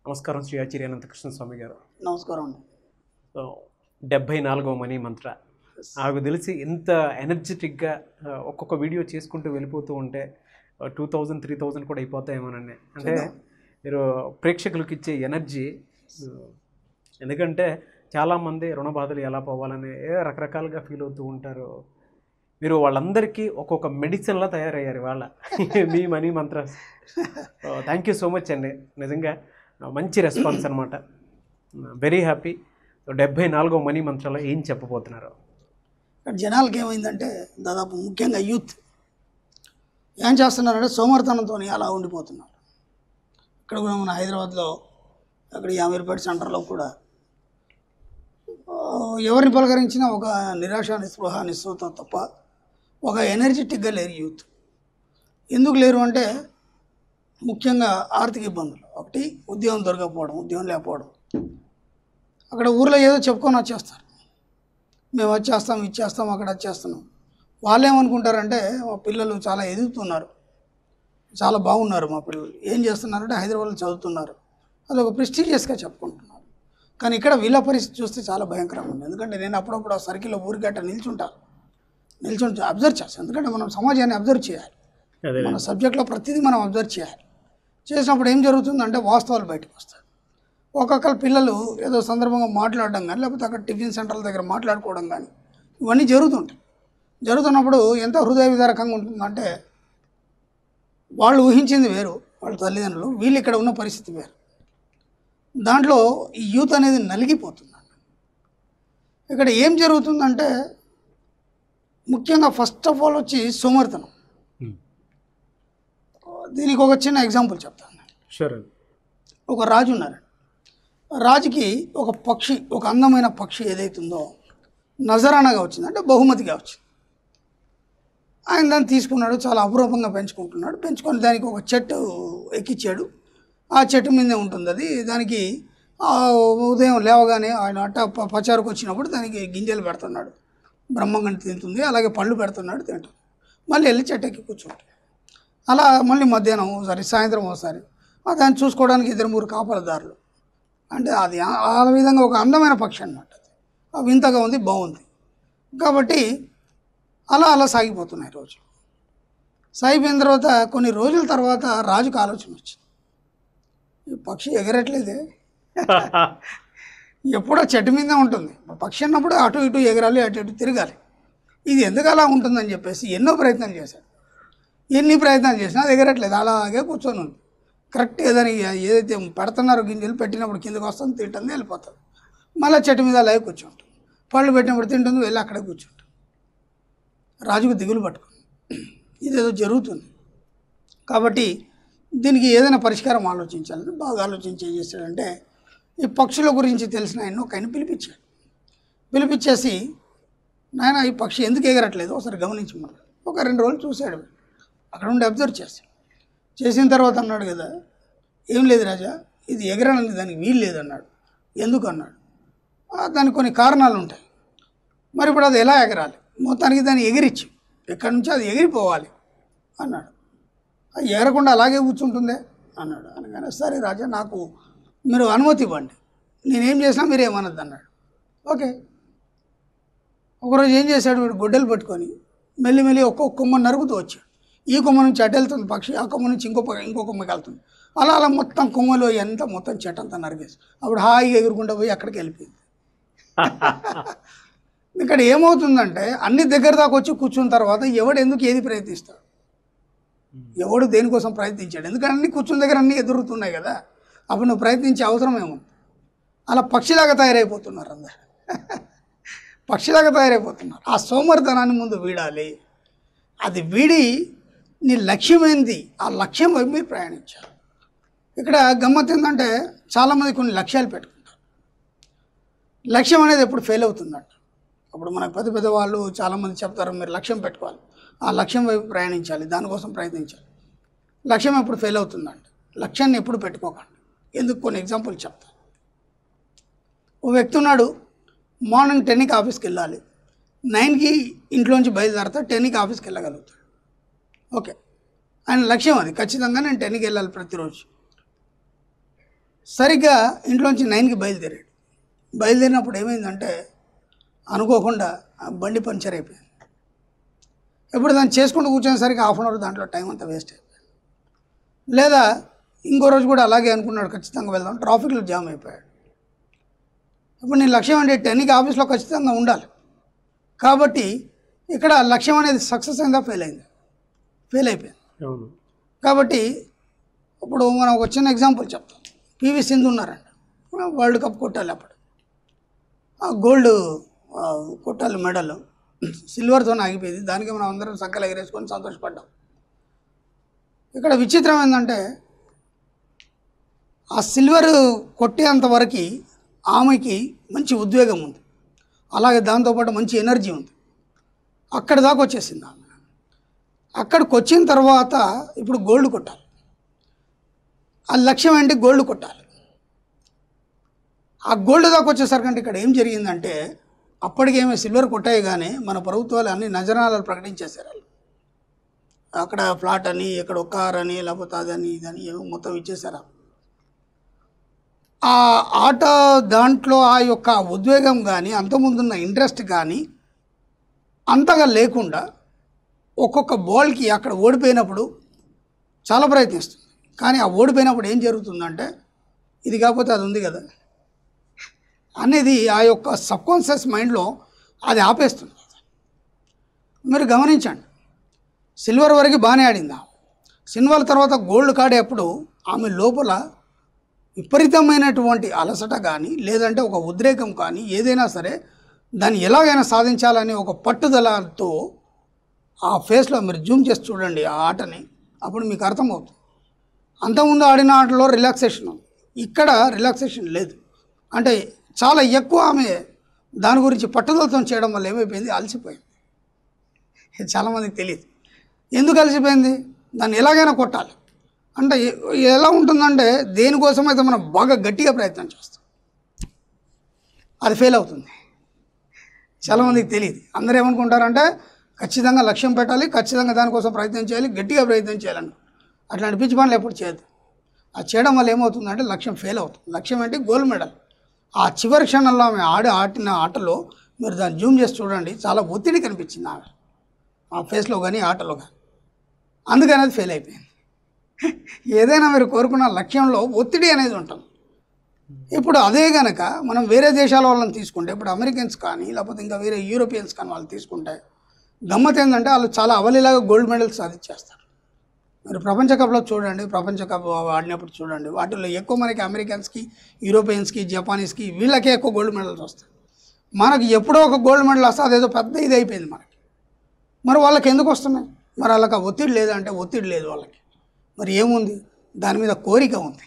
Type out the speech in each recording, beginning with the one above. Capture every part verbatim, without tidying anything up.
నమస్కారం శ్రీ ఆచార్య అనంతకృష్ణ స్వామి గారు. నమస్కారం అండి. సో డెబ్భై నాలుగవ మనీ మంత్ర నాకు తెలిసి ఎంత ఎనర్జెటిక్గా ఒక్కొక్క వీడియో చేసుకుంటూ వెళ్ళిపోతూ ఉంటే టూ థౌజండ్ త్రీ థౌజండ్ కూడా అయిపోతాయేమోనండి. అంటే మీరు ప్రేక్షకులకు ఇచ్చే ఎనర్జీ, ఎందుకంటే చాలామంది రుణ బాధలు ఎలా పోవాలని రకరకాలుగా ఫీల్ అవుతూ ఉంటారు. మీరు వాళ్ళందరికీ ఒక్కొక్క మెడిసిన్లా తయారయ్యారు వాళ్ళ మీ మనీ మంత్ర. థ్యాంక్ యూ సో మచ్ అండి, నిజంగా మంచి రెస్పాన్స్ అనమాట. Very happy. డెబ్భై నాలుగో మనీ మంత్రాలో ఏం చెప్పబోతున్నారు? జనాలకి ఏమైందంటే దాదాపు ముఖ్యంగా యూత్ ఏం చేస్తున్నారంటే సోమర్థనంతో అలా ఉండిపోతున్నారు. ఇక్కడ కూడా మన హైదరాబాద్లో అక్కడ యామీర్పేట సెంటర్లో కూడా ఎవరిని పలకరించినా ఒక నిరాశ నిస్పృహ నిస్సృత తప్ప ఒక ఎనర్జెటిక్గా లేరు యూత్. ఎందుకు లేరు అంటే ముఖ్యంగా ఆర్థిక ఇబ్బందులు. ఒకటి ఉద్యోగం దొరకకపోవడం, ఉద్యోగం లేకపోవడం. అక్కడ ఊర్లో ఏదో చెప్పుకొని వచ్చేస్తారు, మేము వచ్చేస్తాం ఇచ్చేస్తాం అక్కడ వచ్చేస్తున్నాం. వాళ్ళు ఏమనుకుంటారంటే మా పిల్లలు చాలా ఎదుగుతున్నారు, చాలా బాగున్నారు మా పిల్లలు, ఏం చేస్తున్నారంటే హైదరాబాద్లో చదువుతున్నారు, అది ఒక ప్రెస్టీజియస్గా చెప్పుకుంటున్నారు. కానీ ఇక్కడ వీళ్ళ పరిస్థితి చూస్తే చాలా భయంకరంగా ఉంది. ఎందుకంటే నేను అప్పుడప్పుడు ఆ సర్కిల్లో ఊరికట్ట నిల్చుంటాను, నిల్చుంటే అబ్జర్వ్ చేస్తాను. ఎందుకంటే మనం సమాజాన్ని అబ్జర్వ్ చేయాలి, మన సబ్జెక్ట్లో ప్రతిదీ మనం అబ్జర్వ్ చేయాలి. చేసినప్పుడు ఏం జరుగుతుందంటే వాస్తవాలు బయటకు వస్తాయి. ఒక్కొక్కరు పిల్లలు ఏదో సందర్భంగా మాట్లాడడం కానీ, లేకపోతే అక్కడ టిఫిన్ సెంటర్ల దగ్గర మాట్లాడుకోవడం కానీ, ఇవన్నీ జరుగుతుంటాయి. జరుగుతున్నప్పుడు ఎంత హృదయ విదారకంగా ఉంటుందంటే వాళ్ళు ఊహించింది వేరు, వాళ్ళ తల్లిదండ్రులు, వీళ్ళు ఇక్కడ ఉన్న పరిస్థితి వేరు. దాంట్లో ఈ యూత్ అనేది నలిగిపోతుందండి. ఇక్కడ ఏం జరుగుతుందంటే ముఖ్యంగా ఫస్ట్ ఆఫ్ ఆల్ వచ్చి సోమర్థనం. దీనికి ఒక చిన్న ఎగ్జాంపుల్ చెప్తాను. షూర్. ఒక రాజు ఉన్నారు. రాజుకి ఒక పక్షి, ఒక అందమైన పక్షి ఏదైతుందో నజరానాగా వచ్చింది, అంటే బహుమతిగా వచ్చింది. ఆయన దాన్ని తీసుకున్నాడు, చాలా అపురూపంగా పెంచుకుంటున్నాడు. పెంచుకొని దానికి ఒక చెట్టు ఎక్కించాడు. ఆ చెట్టు మీదే ఉంటుంది అది. దానికి ఉదయం లేవగానే ఆయన అట్ట పచారుకు వచ్చినప్పుడు దానికి గింజలు పెడుతున్నాడు, బ్రహ్మంగా తింటుంది. అలాగే పళ్ళు పెడుతున్నాడు, తింటుంది. మళ్ళీ వెళ్ళి చెట్టు ఎక్కి కూర్చుంటాడు. అలా మళ్ళీ మధ్యాహ్నం ఒకసారి, సాయంత్రం ఒకసారి. దాన్ని చూసుకోవడానికి ఇద్దరు మూడు కాపలదారులు. అంటే అది ఆ విధంగా ఒక అందమైన పక్షి అన్నమాట. అది వింతగా ఉంది, బాగుంది. కాబట్టి అలా అలా సాగిపోతున్నాయి రోజులు. సాగిపోయిన తర్వాత కొన్ని రోజుల తర్వాత రాజుకు ఆలోచన వచ్చింది, ఈ పక్షి ఎగరట్లేదే, ఎప్పుడో చెట్టు మీదే ఉంటుంది. పక్షి అన్నప్పుడు అటు ఇటు ఎగరాలి, అటు ఇటు తిరగాలి. ఇది ఎందుకు అలా ఉంటుందని చెప్పేసి ఎన్నో ప్రయత్నాలు చేశాడు. ఎన్ని ప్రయత్నాలు చేసినా అది ఎగరట్లేదు, అలాగే కూర్చొని ఉంది. కరెక్ట్ ఏదని ఏదైతే పెడుతున్నారో గింజలు పెట్టినప్పుడు కిందకు వస్తుంది, తింటుంది, వెళ్ళిపోతుంది. మళ్ళీ చెట్టు మీద అలాగే కూర్చుంటుంది. పళ్ళు పెట్టినప్పుడు తింటుంది, వెళ్ళి అక్కడే కూర్చుంటుంది. రాజుకు దిగులు పట్టుకుంది, ఇదేదో జరుగుతుంది. కాబట్టి దీనికి ఏదైనా పరిష్కారం ఆలోచించాలని బాగా ఆలోచించి ఏం చేశాడంటే ఈ పక్షుల గురించి తెలిసిన ఆయన ఒక ఆయన పిలిపించాడు. పిలిపించేసి, నాయన ఈ పక్షి ఎందుకు ఎగరట్లేదు ఒకసారి గమనించమన్నాడు. ఒక రెండు రోజులు చూశాడు, అక్కడ ఉండి అబ్జర్వ్ చేశాడు. చేసిన తర్వాత అన్నాడు కదా, ఏం లేదు రాజా, ఇది ఎగరడానికి దానికి వీలు లేదన్నాడు. ఎందుకు అన్నాడు, దానికి కొన్ని కారణాలు ఉంటాయి. మరి ఇప్పుడు అది ఎలా ఎగరాలి, మొత్తానికి దాన్ని ఎగిరిచ్చు, ఎక్కడి నుంచి అది ఎగిరిపోవాలి అన్నాడు. అది ఎగరకుండా అలాగే కూర్చుంటుందే అన్నాడు. అనగానే సరే రాజా, నాకు మీరు అనుమతి ఇవ్వండి, నేనేం చేసినా మీరు ఏమన్నది అన్నాడు. ఓకే. ఒకరోజు ఏం చేశాడు, వీడు గొడ్డలు పట్టుకొని మెల్లిమెల్లి ఒక్కొక్క కొమ్మ నరుగుతూ వచ్చాడు. ఈ కొమ్మ నుంచి అటు వెళ్తుంది పక్షి, ఆ కొమ్మ నుంచి ఇంకో ఇంకో కొమ్మకి వెళ్తుంది. అలా అలా మొత్తం కొమ్మలో ఎంత మొత్తం చెట్టు అంతా నరిగేసి అప్పుడు హాయిగా ఎగురుకుంటూ పోయి అక్కడికి వెళ్ళిపోయింది. ఇక్కడ ఏమవుతుందంటే అన్ని దగ్గర దాకా వచ్చి కూర్చున్న తర్వాత ఎవడు ఎందుకు ఏది ప్రయత్నిస్తాడు, ఎవడు దేనికోసం ప్రయత్నించాడు? ఎందుకంటే అన్ని కూర్చున్న దగ్గర అన్నీ ఎదురుతున్నాయి కదా, అప్పుడు నువ్వు ప్రయత్నించే అవసరం ఏముంది? అలా పక్షిలాగా తయారైపోతున్నారు అందరు, పక్షిలాగా తయారైపోతున్నారు. ఆ సోమర్థనాన్ని ముందు వీడాలి. అది వీడి నీ లక్ష్యం ఏంది, ఆ లక్ష్యం వైపు మీరు ప్రయాణించాలి. ఇక్కడ గమ్మత్ ఏంటంటే చాలామంది కొన్ని లక్ష్యాలు పెట్టుకుంటారు. లక్ష్యం అనేది ఎప్పుడు ఫెయిల్ అవుతుందంట. అప్పుడు మనకు పెద్ద పెద్ద వాళ్ళు చాలామంది చెప్తారు, మీరు లక్ష్యం పెట్టుకోవాలి, ఆ లక్ష్యం వైపు ప్రయాణించాలి, దానికోసం ప్రయత్నించాలి. లక్ష్యం ఎప్పుడు ఫెయిల్ అవుతుందంట. లక్ష్యాన్ని ఎప్పుడు పెట్టుకోకండి. ఎందుకు కొన్ని ఎగ్జాంపుల్ చెప్తాను. ఓ వ్యక్తి ఉన్నాడు, మార్నింగ్ టెన్కి ఆఫీస్కి వెళ్ళాలి, నైన్కి ఇంట్లోంచి బయలుదేరితే టెన్కి ఆఫీస్కి వెళ్ళగలుగుతాడు. ఓకే, ఆయన లక్ష్యం అది, ఖచ్చితంగా నేను టెన్కి వెళ్ళాలి ప్రతిరోజు. సరిగ్గా ఇంట్లోంచి నైన్కి బయలుదేరాడు. బయలుదేరినప్పుడు ఏమైందంటే అనుకోకుండా ఆ బండి పంచర్ అయిపోయింది. ఎప్పుడు దాన్ని చేసుకుంటూ కూర్చునేసరికి హాఫ్ అన్ అవర్ దాంట్లో టైం అంతా వేస్ట్ అయిపోయింది. లేదా ఇంకో రోజు కూడా అలాగే అనుకున్నాడు, ఖచ్చితంగా వెళ్దాం, ట్రాఫిక్లో జామ్ అయిపోయాడు. ఇప్పుడు నేను లక్ష్యం అంటే టెన్కి ఆఫీస్లో ఖచ్చితంగా ఉండాలి. కాబట్టి ఇక్కడ లక్ష్యం అనేది సక్సెస్ అయిందా ఫెయిల్ అయిందా? ఫెయిల్ అయిపోయింది. కాబట్టి ఇప్పుడు మనం ఒక చిన్న ఎగ్జాంపుల్ చెప్తాం. పివి సింధు ఉన్నారంట, వరల్డ్ కప్ కొట్టాలి. అప్పుడు గోల్డ్ కొట్టాలి మెడల్, సిల్వర్తో ఆగిపోయింది. దానికి మనం అందరం సంకలు ఎగరేసుకొని సంతోషపడ్డాం. ఇక్కడ విచిత్రం ఏంటంటే ఆ సిల్వర్ కొట్టేంత వరకు ఆమెకి మంచి ఉద్వేగం ఉంది, అలాగే దాంతోపాటు మంచి ఎనర్జీ ఉంది. అక్కడి దాకా వచ్చేసింది ఆమె. అక్కడికి వచ్చిన తర్వాత ఇప్పుడు గోల్డ్ కొట్టాలి. ఆ లక్ష్యం ఏంటి? గోల్డ్ కొట్టాలి. ఆ గోల్డ్ దాకా వచ్చేసరికంటే ఇక్కడ ఏం జరిగిందంటే అప్పటికేమో సిల్వర్ కొట్టాయి, కానీ మన ప్రభుత్వాలు అన్ని నజరానాలు ప్రకటించేశారు. వాళ్ళు అక్కడ ఫ్లాట్ అని, ఇక్కడ ఒక కార్ అని, లేకపోతే అదని ఇదని ఏమో మొత్తం ఇచ్చేసారు. ఆ ఆట దాంట్లో ఆ యొక్క ఉద్వేగం కానీ అంతకుముందున్న ఇంట్రెస్ట్ కానీ అంతగా లేకుండా ఒక్కొక్క బాల్కి అక్కడ ఓడిపోయినప్పుడు చాలా ప్రయత్నిస్తుంది. కానీ ఆ ఓడిపోయినప్పుడు ఏం జరుగుతుందంటే ఇది కాకపోతే అది ఉంది కదా అనేది ఆ యొక్క సబ్కాన్షియస్ మైండ్లో అది ఆపేస్తుంది. మీరు గమనించండి, సిల్వర్ వరకు బాగానే ఆడింది. సిల్వర్ తర్వాత గోల్డ్ కాడేప్పుడు ఆమె లోపల విపరీతమైనటువంటి అలసట కానీ లేదంటే ఒక ఉద్రేకం కానీ ఏదైనా సరే దాన్ని ఎలాగైనా సాధించాలని ఒక పట్టుదలతో ఆ ఫేస్లో మీరు జూమ్ చేసి చూడండి ఆ ఆటని, అప్పుడు మీకు అర్థమవుతుంది. అంతకుముందు ఆడిన ఆటలో రిలాక్సేషన్ ఉంది, ఇక్కడ రిలాక్సేషన్ లేదు. అంటే చాలా ఎక్కువ ఆమె దాని గురించి పట్టుదలతో చేయడం వల్ల ఏమైపోయింది, అలసిపోయింది. ఇది చాలామందికి తెలియదు. ఎందుకు అలసిపోయింది? దాన్ని ఎలాగైనా కొట్టాలి అంటే ఎలా ఉంటుందంటే దేనికోసమైతే మనం బాగా గట్టిగా ప్రయత్నం చేస్తాం, అది ఫెయిల్ అవుతుంది. చాలామందికి తెలియదు. అందరూ ఏమనుకుంటారంటే ఖచ్చితంగా లక్ష్యం పెట్టాలి, ఖచ్చితంగా దానికోసం ప్రయత్నం చేయాలి, గట్టిగా ప్రయత్నం చేయాలని. అట్లాంటి పిచ్చి పనులు ఎప్పుడు చేయదు. అది చేయడం వల్ల ఏమవుతుందంటే లక్ష్యం ఫెయిల్ అవుతుంది. లక్ష్యం ఏంటి? Gold medal. ఆ చివరి క్షణంలో ఆమె ఆడి ఆడిన ఆటలో మీరు దాన్ని జూమ్ చేసి చూడండి, చాలా ఒత్తిడి కనిపించింది ఆమె ఆ ఫేస్లో కానీ ఆటలో కానీ. అందుకని అది ఫెయిల్ అయిపోయింది. ఏదైనా మీరు కోరుకున్న లక్ష్యంలో ఒత్తిడి అనేది ఉంటుంది. ఇప్పుడు అదే కనుక మనం వేరే దేశాల వాళ్ళని తీసుకుంటే, ఇప్పుడు అమెరికన్స్ కానీ లేకపోతే ఇంకా వేరే యూరోపియన్స్ కానీ వాళ్ళు తీసుకుంటే గమ్మత్ ఏంటంటే వాళ్ళు చాలా అవలీలాగా గోల్డ్ మెడల్స్ సాధించేస్తారు. మీరు ప్రపంచ కప్లో చూడండి, ప్రపంచ కప్ ఆడినప్పుడు చూడండి, వాటిల్లో ఎక్కువ మనకి అమెరికన్స్కి, యూరోపియన్స్కి, జపానీస్కి వీళ్ళకే ఎక్కువ గోల్డ్ మెడల్స్ వస్తాయి. మనకి ఎప్పుడో ఒక గోల్డ్ మెడల్ వస్తే అదేదో పెద్ద ఇది అయిపోయింది మనకి. మరి వాళ్ళకి ఎందుకు వస్తున్నాయి? మరి వాళ్ళకి ఆ ఒత్తిడి లేదంటే ఒత్తిడి లేదు వాళ్ళకి. మరి ఏముంది? దాని మీద కోరిక ఉంది.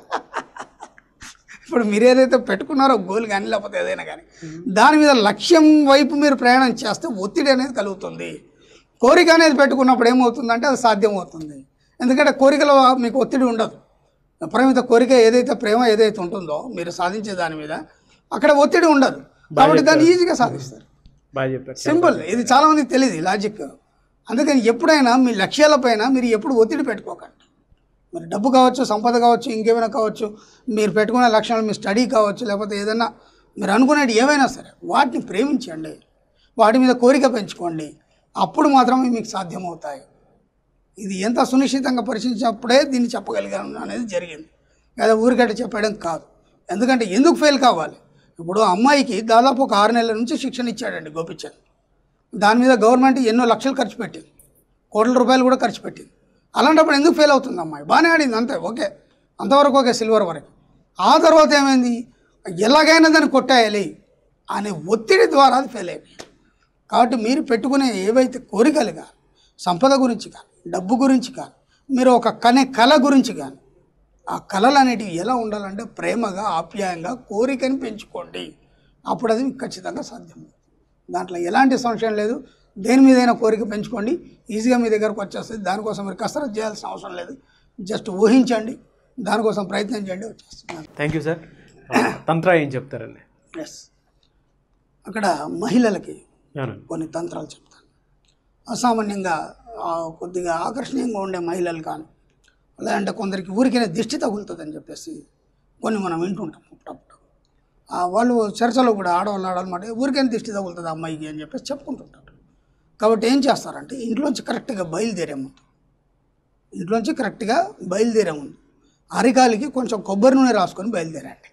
ఇప్పుడు మీరు ఏదైతే పెట్టుకున్నారో గోల్ కానీ లేకపోతే ఏదైనా కానీ దాని మీద లక్ష్యం వైపు మీరు ప్రయాణం చేస్తే ఒత్తిడి అనేది కలుగుతుంది. కోరిక అనేది పెట్టుకున్నప్పుడు ఏమవుతుందంటే అది సాధ్యమవుతుంది. ఎందుకంటే కోరికలో మీకు ఒత్తిడి ఉండదు. పరిమిత కోరిక ఏదైతే ప్రేమ ఏదైతే ఉంటుందో మీరు సాధించే దాని మీద అక్కడ ఒత్తిడి ఉండదు. కాబట్టి దాన్ని ఈజీగా సాధిస్తారు. సింపుల్. ఇది చాలామందికి తెలియదు ఈ లాజిక్. అందుకని ఎప్పుడైనా మీ లక్ష్యాలపైన మీరు ఎప్పుడు ఒత్తిడి పెట్టుకోకండి. మరి డబ్బు కావచ్చు, సంపద కావచ్చు, ఇంకేమైనా కావచ్చు, మీరు పెట్టుకునే లక్ష్యాలు మీ స్టడీ కావచ్చు, లేకపోతే ఏదైనా మీరు అనుకునేది ఏమైనా సరే వాటిని ప్రేమించండి, వాటి మీద కోరిక పెంచుకోండి. అప్పుడు మాత్రమే మీకు సాధ్యమవుతాయి. ఇది ఎంత సునిశ్చితంగా పరిశీలించినప్పుడే దీన్ని చెప్పగలిగాను అనేది జరిగింది, లేదా ఊరికట్ట చెప్పడం కాదు. ఎందుకంటే ఎందుకు ఫెయిల్ కావాలి? ఇప్పుడు అమ్మాయికి దాదాపు ఒక ఆరు నెలల నుంచి శిక్షణ ఇచ్చాడండి గోపిచంద్. దాని మీద గవర్నమెంట్ ఎన్నో లక్షలు ఖర్చు పెట్టింది, కోట్ల రూపాయలు కూడా ఖర్చు పెట్టింది. అలాంటప్పుడు ఎందుకు ఫెయిల్ అవుతుంది అమ్మాయి? బాగానే ఆడింది, అంతే, ఓకే, అంతవరకు ఓకే, సిల్వర్ వరకు. ఆ తర్వాత ఏమైంది? ఎలాగైనా దాన్ని కొట్టేయాలి అనే ఒత్తిడి ద్వారా అది ఫెయిల్ అయిపోయింది. కాబట్టి మీరు పెట్టుకునే ఏవైతే కోరికలు కానీ, సంపద గురించి కానీ, డబ్బు గురించి కానీ, మీరు ఒక కనే కళ గురించి కానీ, ఆ కళలు అనేటివి ఎలా ఉండాలంటే ప్రేమగా, ఆప్యాయంగా కోరికని పెంచుకోండి. అప్పుడు అది ఖచ్చితంగా సాధ్యం. దాంట్లో ఎలాంటి సంశయం లేదు. దేని మీదైనా కోరిక పెంచుకోండి, ఈజీగా మీ దగ్గరకు వచ్చేస్తుంది. దానికోసం మీరు కసరత్తు చేయాల్సిన అవసరం లేదు. జస్ట్ ఊహించండి, దానికోసం ప్రయత్నం చేయండి, వచ్చేస్తుంది. Thank you sir. తంత్ర ఏం చెప్తారండి? ఎస్, అక్కడ మహిళలకి కొన్ని తంత్రాలు చెప్తాను. అసామాన్యంగా కొద్దిగా ఆకర్షణీయంగా ఉండే మహిళలు కానీ, లేదంటే కొందరికి ఊరికైనా దిష్టి తగులుతుందని చెప్పేసి కొన్ని మనం వింటుంటాం అప్పుడప్పుడు. ఆ, వాళ్ళు చర్చలో కూడా ఆడవాళ్ళు ఆడాలన్నమాట ఊరికైనా దిష్టి తగులుతుంది అమ్మాయికి అని చెప్పేసి చెప్పుకుంటుంటారు. కాబట్టి ఏం చేస్తారంటే ఇంట్లోంచి కరెక్ట్గా బయలుదేరే ముందు ఇంట్లోంచి కరెక్ట్గా బయలుదేరే ముందు అరికాలికి కొంచెం కొబ్బరి నూనె రాసుకొని బయలుదేరండి.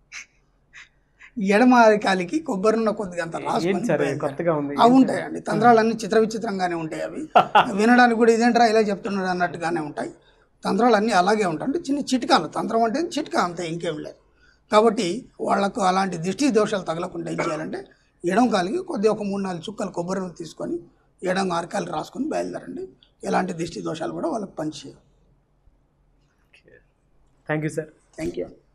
ఎడమ అరికాలికి కొబ్బరి నూనె కొద్దిగా అంత రాసుకొని కొత్తగా ఉంది. అవి ఉంటాయండి తంత్రాలన్నీ చిత్ర విచిత్రంగానే ఉంటాయి. అవి వినడానికి కూడా ఇదేంట్రా ఇలా చెప్తున్నాడు అన్నట్టుగానే ఉంటాయి. తంత్రాలన్నీ అలాగే ఉంటాయి. అంటే చిన్న చిట్కాలు, తంత్రం అంటే చిట్కా అంతే, ఇంకేం లేదు. కాబట్టి వాళ్ళకు అలాంటి దిష్టి దోషాలు తగలకుండా ఏం చేయాలంటే ఎడం కాలికి కొద్దిగా ఒక మూడు నాలుగు చుక్కలు కొబ్బరి నూనె తీసుకొని ఎడం అరకాలు రాసుకొని బయలుదేరండి. ఎలాంటి దిష్టి దోషాలు కూడా వాళ్ళకి పనిచేయవు. Thank you sir. Thank you.